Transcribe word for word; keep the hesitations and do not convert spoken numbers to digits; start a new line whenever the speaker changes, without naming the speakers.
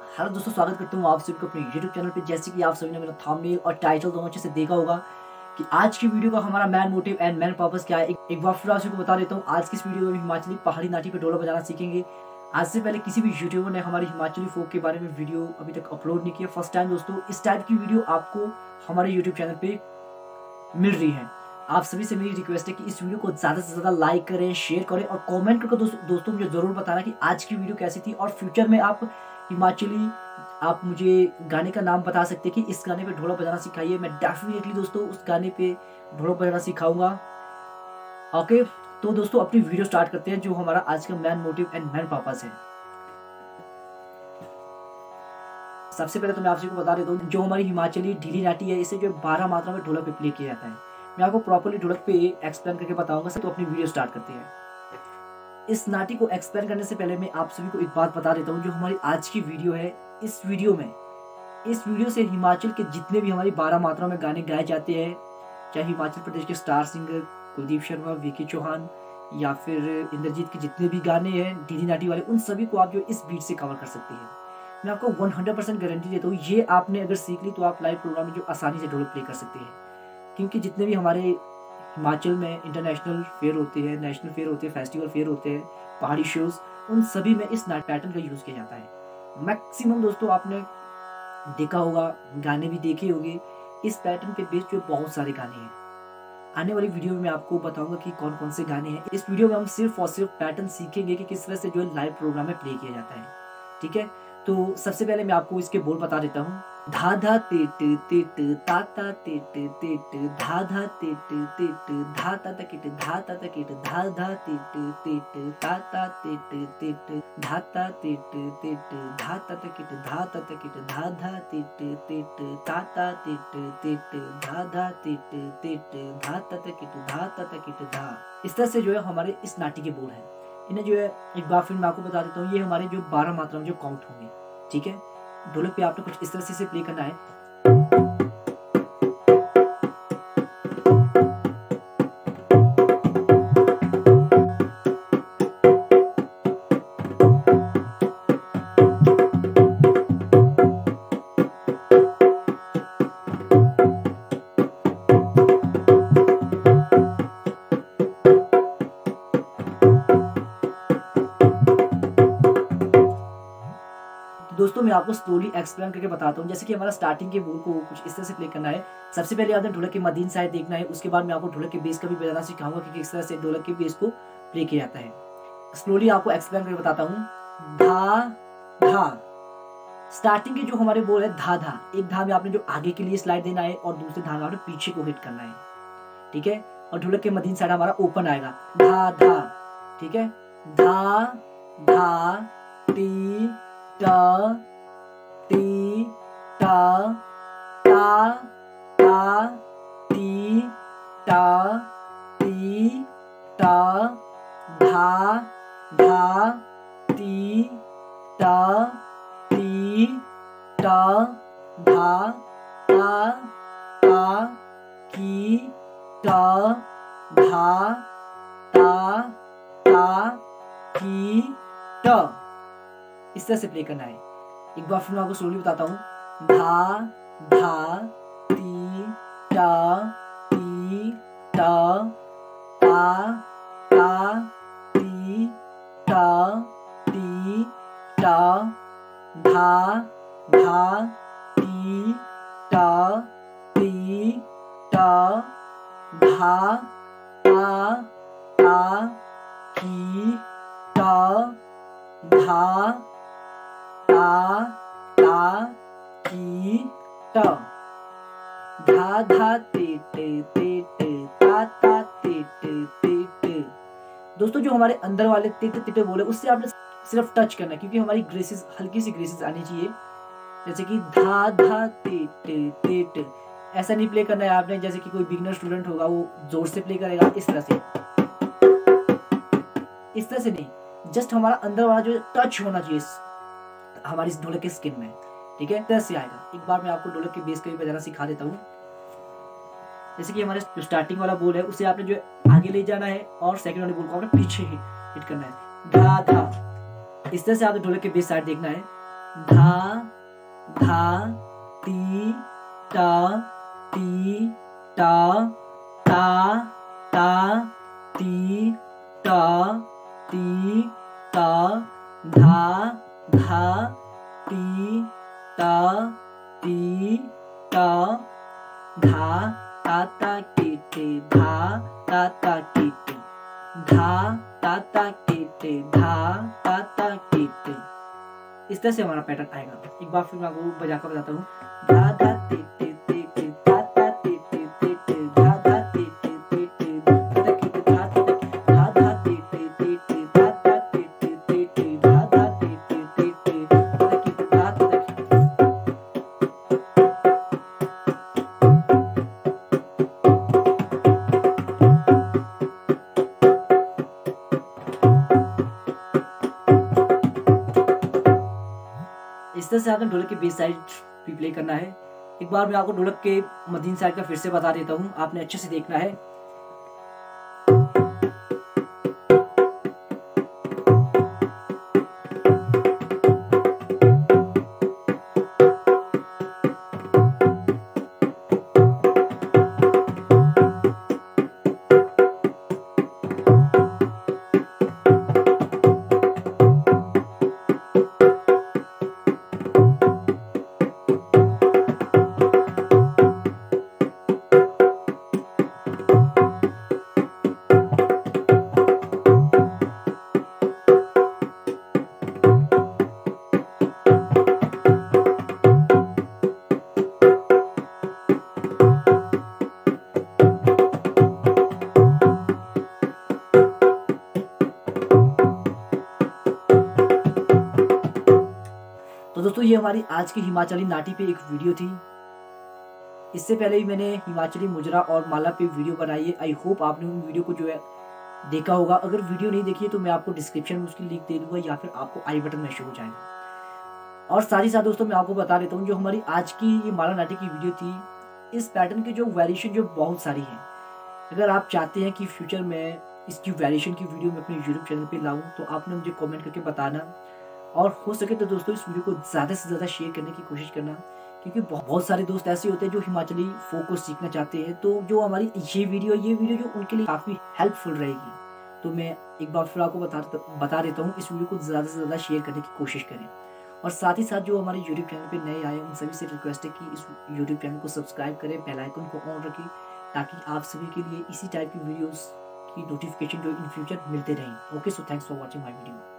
Hello दोस्तों, स्वागत करता हूँ आप सभी को अपने यूट्यूब चैनल पे। जैसे कि आप सभी ने मेरा थंबनेल और टाइटल दोनों अच्छे से देखा होगा कि आज की वीडियो का हमारा main motive and main purpose क्या है। एक, एक बार फिर आप सभी को बता देता हूँ। आज की इस वीडियो में हिमाचली पहाड़ी नाटी पे ढोलक बजाना सीखेंगे। आज से पहले किसी भी यूट्यूबर ने हमारी हिमाचली फोक के बारे में वीडियो अभी तक अपलोड नहीं किया। फर्स्ट टाइम दोस्तों इस टाइप की वीडियो आपको हमारे यूट्यूब चैनल पे मिल रही है। आप सभी से मेरी रिक्वेस्ट है कि इस वीडियो को ज्यादा से ज्यादा लाइक करें, शेयर करें और कमेंट करके दोस्तों दोस्तों मुझे जरूर बताना कि आज की वीडियो कैसी थी। और फ्यूचर में आप हिमाचली आप मुझे गाने का नाम बता सकते हैं कि इस गाने पे ढोलक बजाना सिखाइए। मैं डेफिनेटली दोस्तों उस गाने पे ढोलक बजाना सिखाऊंगा। ओके, तो दोस्तों अपनी वीडियो स्टार्ट करते हैं जो हमारा आज का main motive and main purpose है। सबसे पहले तो मैं आप सभी को बता देता हूँ, जो हमारी हिमाचली ढीली नाटी है इसे जो बारह मात्रा में ढोलक पे प्ले किया जाता है। मैं आपको प्रॉपर्ली ढोलक पे एक्सप्लेन करके बताऊंगा। तो अपनी वीडियो स्टार्ट करते हैं। इस नाटी को एक्सप्लेन करने से पहले मैं आप सभी को एक बात बता देता हूँ। जो हमारी आज की वीडियो है, इस वीडियो में इस वीडियो से हिमाचल के जितने भी हमारी बारह मात्रा में गाने गाए जाते हैं, चाहे हिमाचल प्रदेश के स्टार सिंगर कुलदीप शर्मा, विकी चौहान या फिर इंद्रजीत के जितने भी गाने हैं ढीली नाटी वाले, उन सभी को आप जो इस बीट से कवर कर सकते हैं। मैं आपको सौ परसेंट गारंटी देता हूँ, ये आपने अगर सीख ली तो आप लाइव प्रोग्राम में जो आसानी से ढोलक प्ले कर सकते हैं। क्योंकि जितने भी हमारे हिमाचल में इंटरनेशनल फेयर होते हैं, नेशनल फेयर होते हैं, फेस्टिवल फेयर होते हैं, पहाड़ी शोज, उन सभी में इस नाट पैटर्न का यूज किया जाता है। मैक्सिमम दोस्तों आपने देखा होगा, गाने भी देखे होंगे। इस पैटर्न पे बेस्ड जो बहुत सारे गाने हैं, आने वाली वीडियो में मैं आपको बताऊंगा कि कौन कौन से गाने हैं। इस वीडियो में हम सिर्फ और सिर्फ पैटर्न सीखेंगे कि किस तरह से जो है लाइव प्रोग्राम में प्ले किया जाता है। ठीक है, तो सबसे पहले मैं आपको इसके बोल बता देता हूँ। धा धा टेट टेट ता ता टेट टेट धा धा टेट टेट धा ता ता किट धा ता ता किट धा धा टेट टेट ता ता टेट टेट धा ता टेट टेट धा ता ता किट धा ता ता किट धा धा टेट टेट ता ता टेट टेट धा धा टेट टेट धा ता ता किट धा ता ता किट धा। इस तरह से जो है हमारे इस नाटी के बोल है। इन्हें जो है एक बार फिर मैं आपको बता देता हूँ, ये हमारे जो बारह मात्रा में जो काउंट होंगे। ठीक है, ढोलक पे आपने कुछ इस तरह से प्ले करना है। दोस्तों मैं आपको स्लोली एक्सप्लेन करके बताता हूँ। जैसे कि हमारा स्टार्टिंग के बोल को कुछ इस तरह से प्ले करना है। सबसे पहले आपने ढोलक के मदीन साइड देखना है। उसके बाद मैं आपको ढोलक के बेस का भी बजाना सिखाऊंगा कि किस तरह से ढोलक के बेस को प्ले किया जाता है। स्लोली आपको एक्सप्लेन करके बताता हूँ। धा धा, स्टार्टिंग के जो हमारे बोल है धा धा, एक धा में आपने जो आगे के लिए स्लाइड देना है और दूसरे धा में आपने पीछे को हिट करना है। ठीक है, और ढोलक के मदीन साइड हमारा ओपन आएगा। धा धा, ठीक है, धा धा टी टा टी टा ता ता टी टा टी टा धा धा टी टा टी टा धा ता ता की टा धा ता ता की टा। इस तरह से प्ले करना है। एक बार फिर मैं आपको स्लोली बताता हूँ। धा धा टी टा टी टा ता ता टी टा टी टा धा धा टी टा टी टा धा ता ता की टा धा ता ता की टा। धा धा टेट टेट ता ता टेट टेट। दोस्तों जो हमारे अंदर वाले टेट टेट बोले उससे आपने सिर्फ टच करना है, क्योंकि हमारी ग्रेसेस हल्की सी ग्रेसेस आनी चाहिए। जैसे कि धा धा टेट टेट, ऐसा नहीं प्ले करना है आपने जैसे कि कोई बिगिनर स्टूडेंट होगा वो जोर से प्ले करेगा इस तरह से, इस तरह से नहीं। जस्ट हमारा अंदर वाला जो टच होना चाहिए हमारी इस ढोलक के स्किन में। ठीक है, तरह से आएगा। एक बार मैं आपको ढोलक के बेस का भी बजाना सिखा देता हूँ। जैसे कि हमारे जो स्टार्टिंग वाला बोल है उसे आपने जो आगे ले जाना है और सेकंड वाले बोल को आपने पीछे हिट करना है। धा धा, इस तरह से आपने ढोलक के बेस साइड देखना है। धा धा ती ता ती ता ता ता ती ता ती ता धा धा ती ता ती ता धा ता ता टी टी धा ता ता टी टी धा ता ता टी टी धा ता ता टी टी। इस तरह से हमारा पैटर्न आएगा। एक बार फिर मैं आपको बजाकर बताता हूँ। धा धा टी टी टी टी धा धा टी टी टी टी धा धा टी टी टी टी धा धा टी टी टी टी धा धा टी टी टी टी धा धा टी टी टी टी धा धा टी टी टी टी धा धा। इस तरह से आपने ढोलक की बेस साइड भी प्ले करना है। एक बार मैं आपको ढोलक के मदीन साइड का फिर से बता देता हूँ, आपने अच्छे से देखना है। तो दोस्तों ये हमारी आज की हिमाचली नाटी पे एक वीडियो थी। इससे पहले भी मैंने हिमाचली मुजरा और माला पे वीडियो बनाई है। आई होप आपने उन वीडियो को जो है देखा होगा। अगर वीडियो नहीं देखी है तो मैं आपको डिस्क्रिप्शन में उसकी लिंक दे दूंगा या फिर आपको आई बटन में शो हो जाएगा। और साथ ही साथ दोस्तों मैं आपको बता देता हूँ, जो हमारी आज की ये माला नाटी की वीडियो थी, इस पैटर्न की जो वेरिएशन जो बहुत सारी है। अगर आप चाहते हैं कि फ्यूचर में इसकी वेरिएशन की वीडियो मैं अपने यूट्यूब चैनल पे लाऊं तो आपने मुझे कमेंट करके बताना। और हो सके तो दोस्तों इस वीडियो को ज़्यादा से ज़्यादा शेयर करने की कोशिश करना, क्योंकि बहुत सारे दोस्त ऐसे होते हैं जो हिमाचली फोक को सीखना चाहते हैं। तो जो हमारी ये वीडियो ये वीडियो जो उनके लिए काफ़ी हेल्पफुल रहेगी। तो मैं एक बार फिर आपको बता बता देता हूँ, इस वीडियो को ज़्यादा से ज़्यादा शेयर करने की कोशिश करें। और साथ ही साथ जो हमारे यूट्यूब चैनल पे नए आए उन सभी से रिक्वेस्ट है कि इस यूट्यूब चैनल को सब्सक्राइब करें, बेल आइकन को ऑन रखें, ताकि आप सभी के लिए इसी टाइप की वीडियोस की नोटिफिकेशन जो इन फ्यूचर मिलते रहें। Okay, so thanks for watching my video.